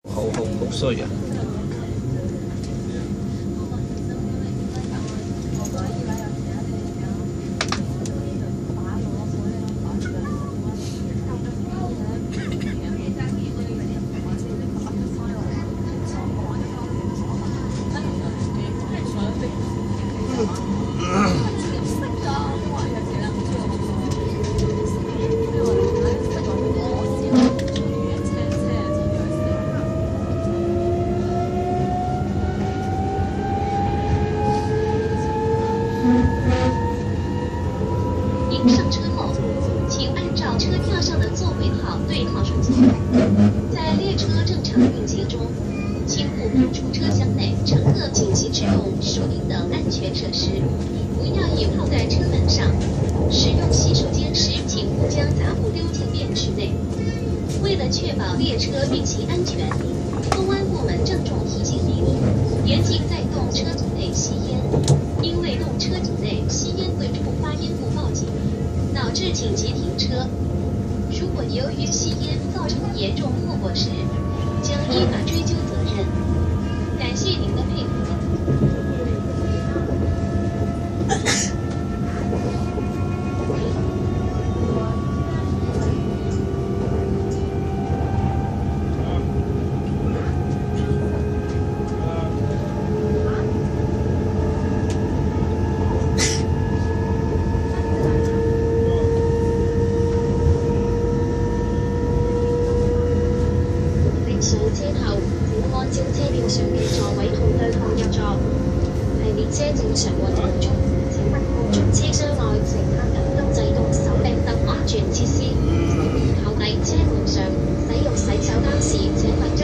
好紅好衰啊！ 您上车后，请按照车票上的座位号对号入座。在列车正常运行中，请勿步出车厢内，乘客紧急使用属应的安全设施，不要倚靠在车门上。使用洗手间时，请勿将杂物丢进便池内。为了确保列车运行安全，公安部门郑重提醒您，严禁在动车组内吸烟，因为动车组内吸烟会触发烟雾报警，导致紧急停车。如果由于吸烟造成严重后果时，将依法追究责任。感谢您的配合。 上車後，請按照車票上嘅座位號對號入座。係列車正常運行中，請勿步出車廂外，乘客緊急制動手柄等安全設施。後喺車門上使用洗手間時，請勿將